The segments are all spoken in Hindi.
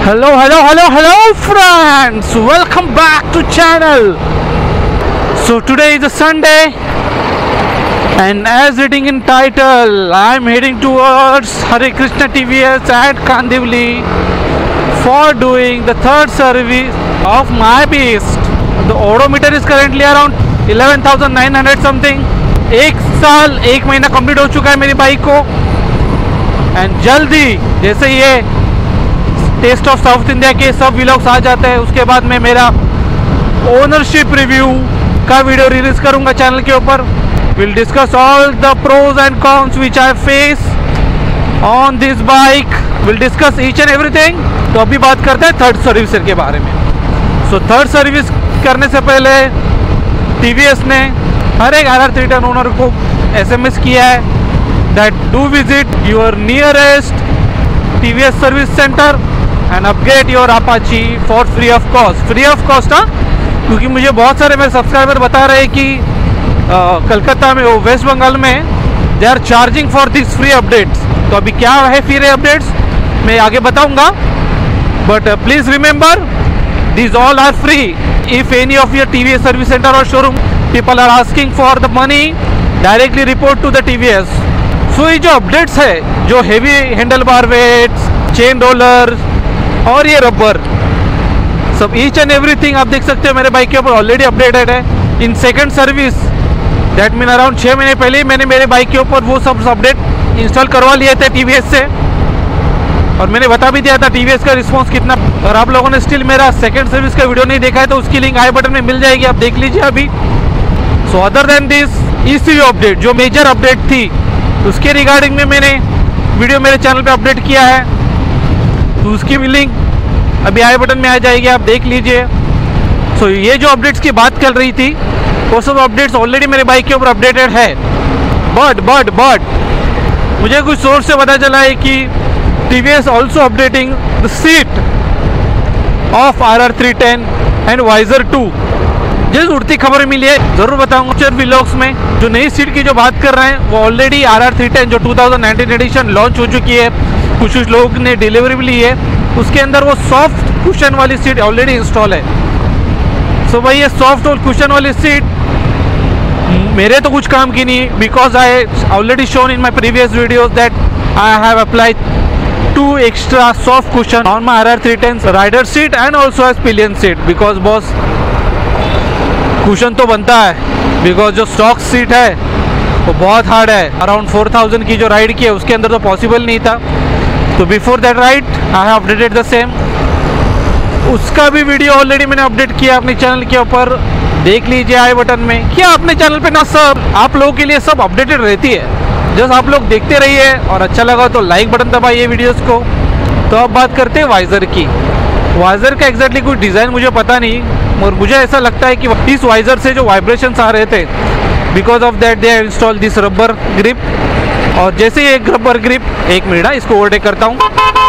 Hello friends, welcome back to channel. So today is a Sunday and as reading in title, I am heading towards Hare Krishna TVS at Kandivali for doing the third service of my beast. The odometer is currently around 11,900 something. एक साल एक महीना कंप्लीट हो चुका है मेरी बाइक को एंड जल्दी जैसे ये टेस्ट ऑफ साउथ इंडिया के सब व्लॉग्स आ जाते हैं उसके बाद मैं मेरा ओनरशिप रिव्यू का वीडियो रिलीज करूंगा चैनल के ऊपर. Will discuss all the pros and cons which I face on this bike. Will discuss each and everything. तो अभी बात करते हैं थर्ड सर्विस के बारे में. सो थर्ड सर्विस करने से पहले टीवीएस ने हर एक RR310 ओनर को SMS किया है that do visit your nearest TVS service centre and upgrade your Apache for free of cost. Free of cost हाँ, क्योंकि मुझे बहुत सारे मेरे सब्सक्राइबर बता रहे हैं कि कलकत्ता में वो वेस्ट बंगाल में they are charging for this free updates. तो अभी क्या है फ्री अपडेट्स मैं आगे बताऊंगा, but please remember these all are free. If any of your TVS service center or showroom people are asking for the money, directly report to the TVS. So ये जो updates है, जो heavy handlebar weights, chain roller और ये रबर, सब each and everything आप देख सकते हो मेरे बाइक के ऊपर ऑलरेडी अपडेटेड है. In second service that mean around 6 महीने पहले ही मैंने मेरे बाइक के ऊपर वो सब अपडेट इंस्टॉल करवा लिए थे TVS से और मैंने बता भी दिया था TVS का रिस्पांस कितना. और आप लोगों ने स्टिल मेरा सेकंड सर्विस का वीडियो नहीं देखा है तो उसकी लिंक आई बटन में मिल जाएगी, आप देख लीजिए अभी. So other than this ECU update जो मेजर अपडेट थी उसके रिगार्डिंग में मैंने वीडियो मेरे चैनल पे अपडेट किया है, तो उसकी भी लिंक अभी आई बटन में आ जाएगी, आप देख लीजिए. सो ये जो अपडेट्स की बात कर रही थी वो सब अपडेट्स ऑलरेडी मेरे बाइक के ऊपर अपडेटेड है. बट मुझे कुछ सोर्स से पता चला है कि TVS also updating the seat of RR310 and Visor 2. जिस उड़ती खबर मिली है जरूर बताऊंगा फ्यूचर व्लॉग्स में. जो नई सीट की जो बात कर रहे हैं वो ऑलरेडी RR310 जो 2019 एडिशन लॉन्च हो चुकी है, कुछ लोग ने डिलीवरी भी ली है, उसके अंदर वो सॉफ्ट कुशन वाली सीट ऑलरेडी इंस्टॉल है. सो भाई ये सॉफ्ट और कुशन वाली सीट मेरे तो कुछ काम की नहीं, because I already shown in my previous videos that I have applied 2 extra soft cushion on my RR310 rider seat and also as pillion seat, because boss cushion तो बनता है बिकॉज जो स्टॉक सीट है वो बहुत हार्ड है. अराउंड 4000 की जो राइड की है उसके अंदर तो पॉसिबल नहीं था. तो before that ride I have updated the same. उसका भी वीडियो ऑलरेडी मैंने अपडेट किया अपने चैनल के ऊपर, देख लीजिए आई बटन में. क्या अपने चैनल पे ना सब आप लोगों के लिए सब अपडेटेड रहती है, जस्ट आप लोग देखते रहिए और अच्छा लगा तो लाइक बटन दबाइए वीडियोस को. तो अब बात करते हैं वाइजर की. वाइजर का एग्जैक्टली कुछ डिज़ाइन मुझे पता नहीं, और मुझे ऐसा लगता है कि इस वाइजर से जो वाइब्रेशंस आ रहे थे because of that they have install this rubber grip. और जैसे ही एक रबर ग्रिप, एक मिनट इसको ओवरटेक करता हूँ.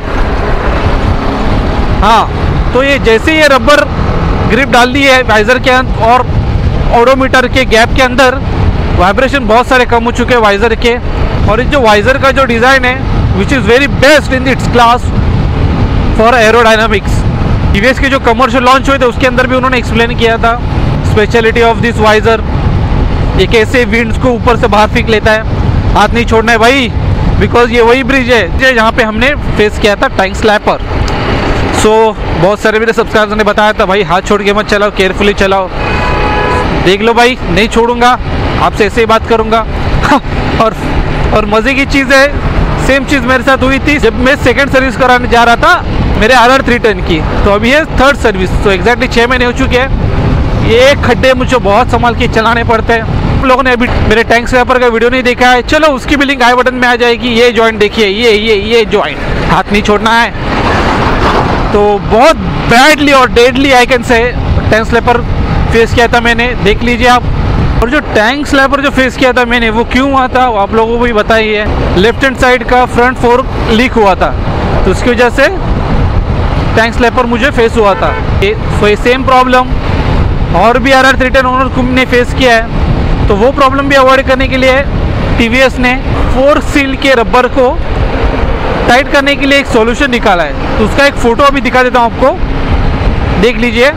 हाँ, तो ये जैसे ये रबर ग्रिप डाल दी है वाइजर के अंदर और ओडोमीटर के गैप के अंदर वाइब्रेशन बहुत सारे कम हो चुके हैं वाइजर के. और इस जो वाइजर का जो डिज़ाइन है which is very best in its class for aerodynamics. TVS के जो कमर्शियल लॉन्च हुए थे उसके अंदर भी उन्होंने एक्सप्लेन किया था स्पेशलिटी ऑफ दिस वाइजर. ये कैसे विंड्स को ऊपर से बाहर फेंक लेता है, हाथ नहीं छोड़ना है भाई, बिकॉज ये वही ब्रिज है जहाँ पे हमने फेस किया था टैंक स्लैपर. सो बहुत सारे मेरे सब्सक्राइबर्स ने बताया था भाई हाथ छोड़ के मत चलाओ, केयरफुली चलाओ. देख लो भाई, नहीं छोड़ूंगा, आपसे ऐसे ही बात करूंगा. और मज़े की चीज़ है, सेम चीज़ मेरे साथ हुई थी जब मैं सेकंड सर्विस कराने जा रहा था मेरे RR310 की. तो अभी है थर्ड सर्विस, तो एग्जैक्टली 6 महीने हो चुके हैं. ये खड्डे मुझे बहुत संभाल के चलाने पड़ते हैं. आप लोगों ने अभी मेरे टैंक स्लैपर का वीडियो नहीं देखा है, चलो उसकी भी लिंक आई बटन में आ जाएगी. ये जॉइंट देखिए, ये जॉइंट, हाथ नहीं छोड़ना है. तो बहुत बैडली और deadly I can say tank slapper face किया था मैंने, देख लीजिए आप. और जो टैंक स्लैपर जो फेस किया था मैंने वो क्यों हुआ था वो आप लोगों को भी बताई है. लेफ्ट हैंड साइड का फ्रंट फोर्क लीक हुआ था, तो उसकी वजह से टैंक स्लैपर मुझे फेस हुआ था. ये सेम प्रॉब्लम और भी RR310 ओनर ने फेस किया है. तो वो प्रॉब्लम भी अवॉइड करने के लिए TVS ने 4 सील के रबर को टाइट करने के लिए एक सॉल्यूशन निकाला है, तो उसका एक फ़ोटो अभी दिखा देता हूँ आपको, देख लीजिए।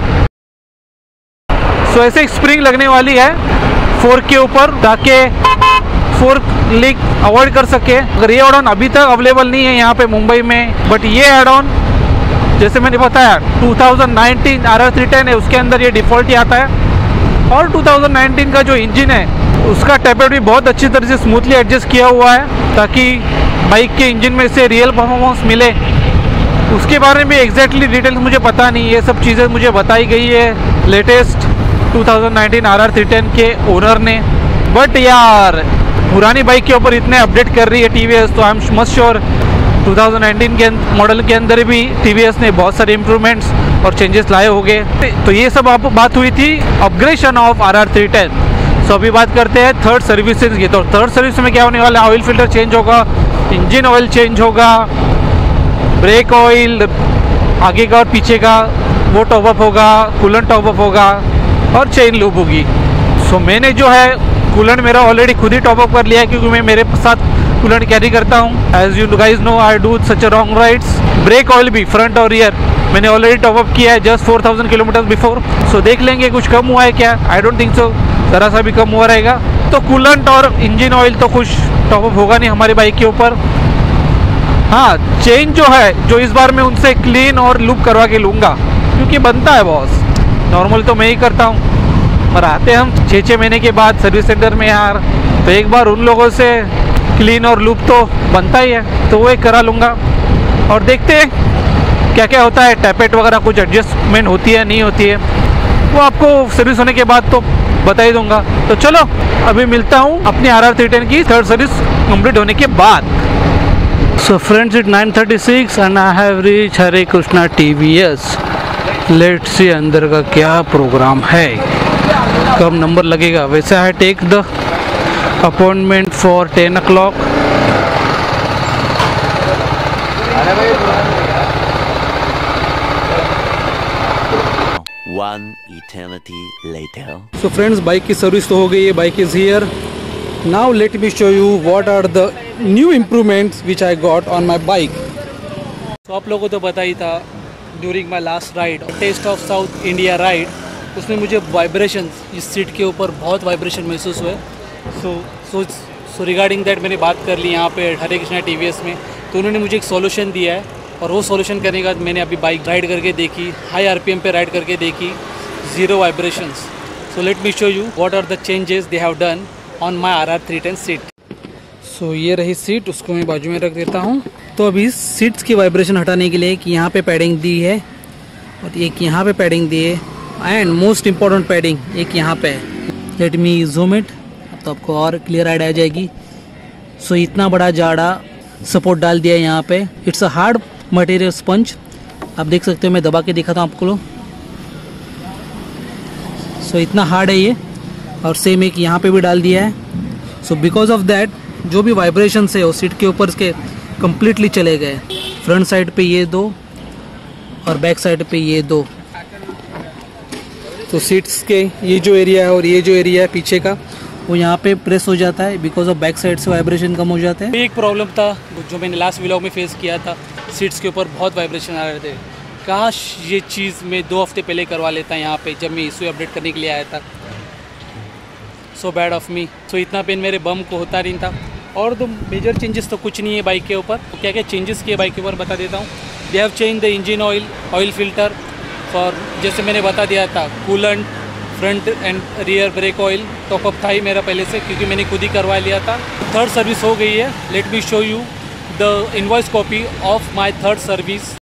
सो ऐसे एक स्प्रिंग लगने वाली है फोर्क के ऊपर, ताकि फोर्क लीक अवॉइड कर सके। अगर ये एड ऑन अभी तक अवेलेबल नहीं है यहाँ पे मुंबई में, बट ये एड ऑन जैसे मैंने बताया 2019 RR310 है, उसके अंदर ये डिफ़ॉल्ट ही आता है। और 2019 का जो इंजन है उसका टैपेट भी बहुत अच्छी तरह से स्मूथली एडजस्ट किया हुआ है, ताकि बाइक के इंजन में से रियल परफॉर्मेंस मिले। उसके बारे में एग्जैक्टली डिटेल्स मुझे पता नहीं, ये सब चीज़ें मुझे बताई गई है लेटेस्ट 2019 RR310 के ओनर ने। बट यार पुरानी बाइक के ऊपर इतने अपडेट कर रही है TVS, तो आई एम मस्ट श्योर 2019 के मॉडल के अंदर भी TVS ने बहुत सारे इम्प्रूवमेंट्स और चेंजेस लाए होंगे। तो ये सब आप बात हुई थी अपग्रेडेशन ऑफ RR310। सो अभी बात करते हैं थर्ड सर्विसेज की। तो थर्ड सर्विस में क्या होने वाला है, ऑयल फिल्टर चेंज होगा, इंजन ऑयल चेंज होगा, ब्रेक ऑयल आगे का और पीछे का वो टॉपअप होगा, कूलेंट टॉपअप होगा और चेन लूप होगी। सो मैंने जो है कूलेंट मेरा ऑलरेडी खुद ही टॉपअप कर लिया है, क्योंकि मैं मेरे साथ कूलेंट कैरी करता हूँ। As you guys know I do such a long rides. Brake oil भी फ्रंट और रियर मैंने ऑलरेडी टॉपअप किया है जस्ट 4000 किलोमीटर बिफोर। सो देख लेंगे कुछ कम हुआ है क्या, आई डोंट थिंक सो, ज़रा सा भी कम हुआ रहेगा। तो कूलेंट और इंजन ऑयल तो कुछ टॉपअप होगा नहीं हमारी बाइक के ऊपर। हाँ, चेन जो है जो इस बार मैं उनसे क्लीन और लूप करवा के लूँगा, क्योंकि बनता है बॉस, नॉर्मल तो मैं ही करता हूँ, पर आते हम 6-6 महीने के बाद सर्विस सेंटर में यार, तो एक बार उन लोगों से क्लीन और लूप तो बनता ही है, तो वो एक करा लूँगा। और देखते हैं क्या क्या होता है, टैपेट वगैरह कुछ एडजस्टमेंट होती है नहीं होती है, वो आपको सर्विस होने के बाद तो बता ही दूँगा। तो चलो अभी मिलता हूँ अपनी RR310 की थर्ड सर्विस कंप्लीट होने के बाद। So friends, it 9:36 and I have reach Hare Krishna TVS। Let's see अंदर का क्या प्रोग्राम है, कब नंबर लगेगा। वैसे I take the appointment for 10 o'clock। One eternity later. So friends, bike की सर्विस तो हो गई है, bike is here. Now let me show you what are the new improvements which I got on my bike. तो आप लोगों को तो पता ही था, during my last ride, test of south India ride, उसमें मुझे वाइब्रेशन इस सीट के ऊपर बहुत वाइब्रेशन महसूस हुए। सो रिगार्डिंग दैट मैंने बात कर ली यहाँ पे हरे कृष्णा TVS में, तो उन्होंने मुझे एक सॉल्यूशन दिया है, और वो सॉल्यूशन करने के बाद मैंने अभी बाइक राइड करके देखी, हाई RPM पे राइड करके देखी, zero vibrations. So let me show you what are the changes they have done on my RR310 seat. So ये रही सीट, उसको मैं बाजू में रख देता हूँ। तो अभी सीट्स की वाइब्रेशन हटाने के लिए कि यहाँ पे पैडिंग दी है और एक यहाँ पे पैडिंग दी है, एंड मोस्ट इम्पॉर्टेंट पैडिंग एक यहाँ पे है। लेट मी जूम इट, तो आपको और क्लियर आइडिया आ जाएगी। सो इतना बड़ा जाड़ा सपोर्ट डाल दिया है यहाँ पे। It's a hard material sponge, आप देख सकते हो, मैं दबा के दिखाता हूँ आपको लोग। सो इतना हार्ड है ये, और सेम एक यहाँ पे भी डाल दिया है। सो बिकॉज ऑफ दैट जो भी वाइब्रेशन है वो सीट के ऊपर के कम्प्लीटली चले गए। फ्रंट साइड पे ये दो और बैक साइड पे ये दो। तो सीट्स के ये जो एरिया है और ये जो एरिया है पीछे का, वो यहाँ पे प्रेस हो जाता है, बिकॉज ऑफ बैक साइड से वाइब्रेशन कम हो जाता है। एक प्रॉब्लम था जो मैंने लास्ट व्लॉग में फेस किया था, सीट्स के ऊपर बहुत वाइब्रेशन आ रहे थे। काश ये चीज़ मैं 2 हफ्ते पहले करवा लेता यहाँ पे, जब मैं इशू अपडेट करने के लिए आया था। So bad of me. सो इतना पेन मेरे बम को होता नहीं था। और तो मेजर चेंजेस तो कुछ नहीं है बाइक के ऊपर। तो क्या क्या चेंजेस किए बाइक के ऊपर बता देता हूँ। They have change the engine oil, oil filter for, जैसे मैंने बता दिया था, coolant, front and rear brake oil top up था ही मेरा पहले से, क्योंकि मैंने खुद ही करवा लिया था। थर्ड सर्विस हो गई है। Let me show you the invoice copy of my third service.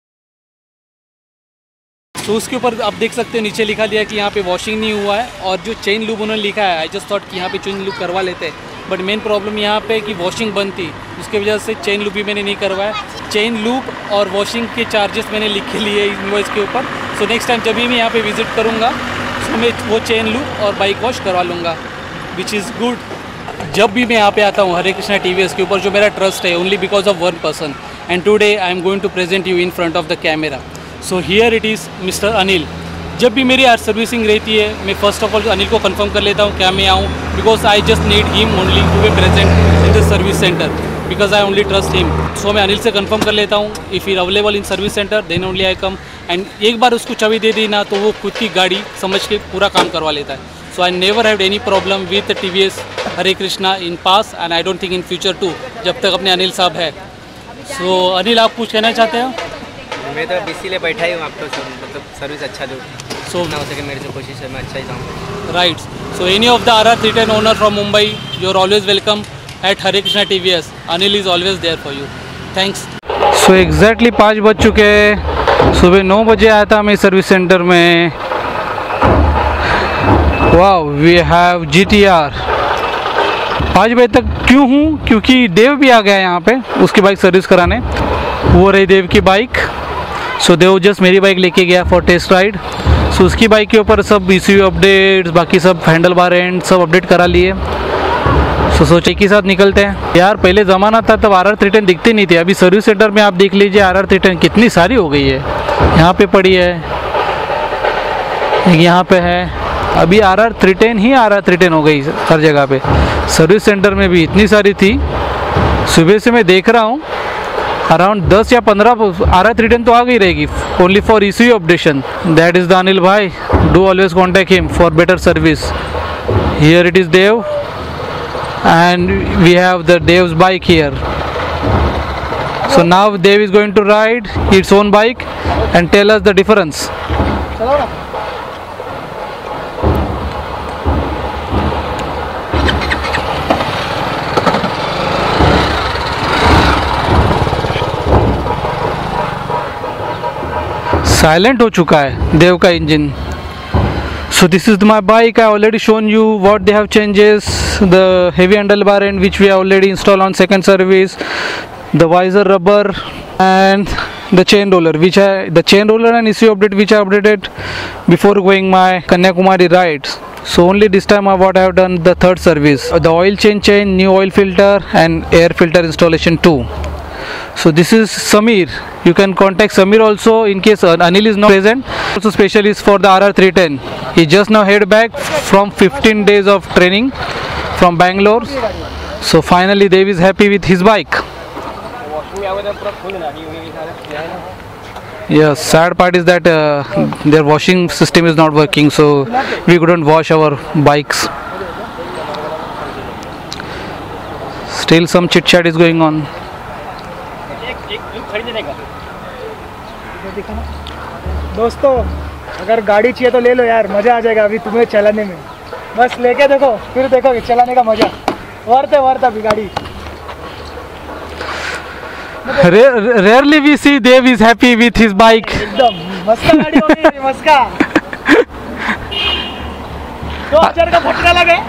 तो उसके ऊपर आप देख सकते हो नीचे लिखा दिया कि यहाँ पे वॉशिंग नहीं हुआ है, और जो चेन लूप उन्होंने लिखा है, आई जस्ट थॉट कि यहाँ पे चेन लूप करवा लेते हैं, बट मेन प्रॉब्लम यहाँ पे कि वॉशिंग बंद थी, उसकी वजह से चेन लूप भी मैंने नहीं करवाया। चेन लूप और वॉशिंग के चार्जेस मैंने लिख के लिए इनवॉइस के ऊपर। सो नेक्स्ट टाइम जब भी मैं यहाँ पे विजिट करूँगा, तो मैं वो चेन लूप और बाइक वॉश करवा लूँगा, विच इज़ गुड। जब भी मैं यहाँ पे आता हूँ हरे कृष्णा TVS के ऊपर, जो मेरा ट्रस्ट है only because of one person, and today I am going to present you in front of the camera. So here it is mister Anil. जब भी मेरी आज सर्विसिंग रहती है, मैं फर्स्ट ऑफ ऑल अनिल को कंफर्म कर लेता हूँ क्या मैं आऊँ, because I just need him only to be present in the service centre. because I only trust him. So मैं अनिल से कंफर्म कर लेता हूँ, if he available in service centre then only I come. And एक बार उसको चाबी दे दी ना तो वो खुद की गाड़ी समझ के पूरा काम करवा लेता है. So I never have any problem with TVS Hare Krishna in past and I don't think in future too, जब तक अपने अनिल साहब है. सो अनिल, आप कुछ कहना चाहते हो? मैं तो अब इसीलिए बैठा ही हूँ, आपको मतलब सर्विस अच्छा दो. So ना हो सके मेरे से कोशिश है मैं अच्छा ही जाऊँ. right, so any of the RR310 owner from Mumbai, you are always welcome at Hare Krishna TVS. Anil is always there for you. Thanks. So exactly 5 बज चुके हैं. सुबह 9 बजे आया था मैं सर्विस सेंटर में. Wow, we have GTR. 5 बजे तक क्यों हूँ? क्योंकि देव भी आ गया है यहाँ पे उसकी बाइक सर्विस कराने. वो रही देव की बाइक. सो देव जस्ट मेरी बाइक लेके गया फॉर टेस्ट राइड. सो उसकी बाइक के ऊपर सब ECU अपडेट्स, बाकी सब हैंडल बार एंड सब अपडेट करा लिए. सो सोचे के साथ निकलते हैं. यार पहले ज़माना था तब RR310 दिखती नहीं थी. अभी सर्विस सेंटर में आप देख लीजिए RR310 कितनी सारी हो गई है. यहाँ पे पड़ी है, यहाँ पे है. अभी RR310 ही RR310 हो गई हर जगह पे. सर्विस सेंटर में भी इतनी सारी थी. सुबह से मैं देख रहा हूँ अराउंड 10 या 15 RR310 तो आ गई रहेगी only for ECU updation. That is the Anil भाई. Do always contact him for better service. Here it is Dev and we have the Dev's bike here. So now Dev is going to ride its own bike and tell us the difference. Silent हो चुका है देव का engine. So this is my bike. I already shown you what they have changes. The heavy handlebar end which we have already installed on second service, the visor rubber and the chain roller the chain roller and ECU update which I updated before going my Kanyakumari rides. So only this time what I have done the third service. The oil change, new oil filter and air filter installation too. So this is Samir. You can contact Samir also in case Anil is not present. Also specialist for the RR310. He just now head back from 15 days of training from Bangalore. So finally Dev is happy with his bike. Yes, sad part is that their washing system is not working, so we couldn't wash our bikes. Still some chit chat is going on. दोस्तों, अगर गाड़ी चाहिए तो ले लो यार, मज़ा आ जाएगा अभी तुम्हें चलाने में. बस लेके देखो, फिर देखोगे चलाने का मज़ा. वर्थ अभी गाड़ी. Rarely we see Dev is happy with his bike. एकदम मस्त गाड़ी हो गई, मस्त. 2000 का फटका लगे.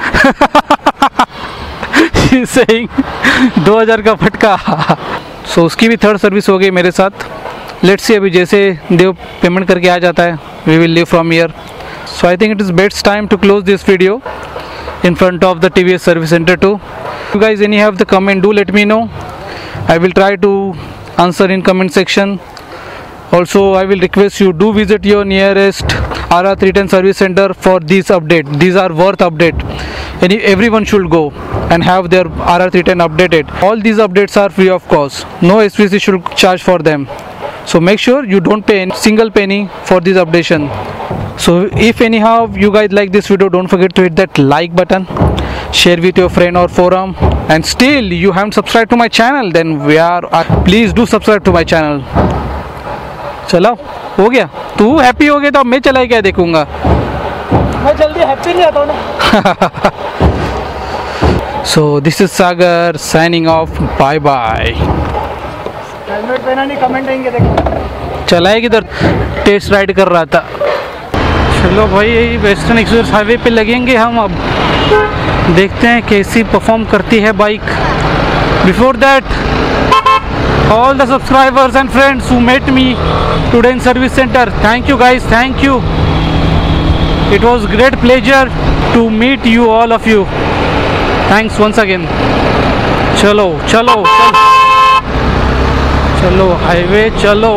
He's saying 2000 का फटका. सो उसकी भी थर्ड सर्विस हो गई मेरे साथ. लेट्स सी अभी जैसे देव पेमेंट करके आ जाता है we will leave from here. So I think it is best time to close this video in front of the TVS service center too. You guys any have the comment, do let me know. I will try to answer in comment section. Also I will request you do visit your nearest RR310 service center for this update. These are worth update and everyone should go and have their RR310 updated. All these updates are free of cost. No SPC should charge for them. So make sure you don't pay a single penny for this updation. So if anyhow you guys like this video, don't forget to hit that like button, share with your friend or forum, and still you haven't subscribed to my channel, then please do subscribe to my channel. चलो हो गया. तू हैप्पी हो गया तो अब मैं चला क्या देखूंगा. मैं जल्दी हैप्पी नहीं आता हूँ ना. So this is Sagar signing off. Bye bye. Helmet पहना नहीं, कमेंट आएंगे देखो. चला है किधर, टेस्ट राइड कर रहा था. चलो भाई वेस्टर्न एक्सप्रेस हाईवे पे लगेंगे हम. अब देखते हैं कैसी परफॉर्म करती है bike. Before that all the subscribers and friends who met me today in service center, thank you guys, thank you. It was great pleasure to meet you all of you. Thanks once again. चलो चलो चलो चलो हाईवे चलो.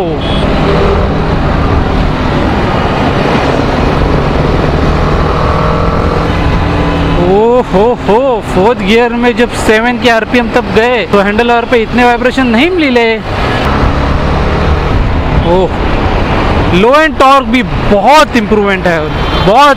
ओ हो, फोर्थ गियर में जब 7 के आरपीएम तब गए तो हैंडल बार पे इतने वाइब्रेशन नहीं मिले। ओह, लो एंड टॉर्क भी बहुत इम्प्रूवमेंट है, बहुत।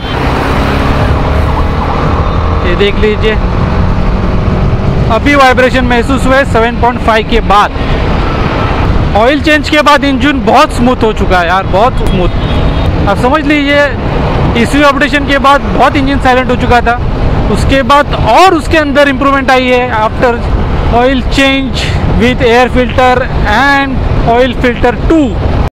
ये देख लीजिए, अभी वाइब्रेशन महसूस हुए 7.5 के बाद। ऑयल चेंज के बाद इंजन बहुत स्मूथ हो चुका है यार, बहुत स्मूथ। आप समझ लीजिए ECU अपडेशन के बाद बहुत इंजन साइलेंट हो चुका था, उसके बाद और उसके अंदर इम्प्रूवमेंट आई है after oil change with air filter and oil filter 2।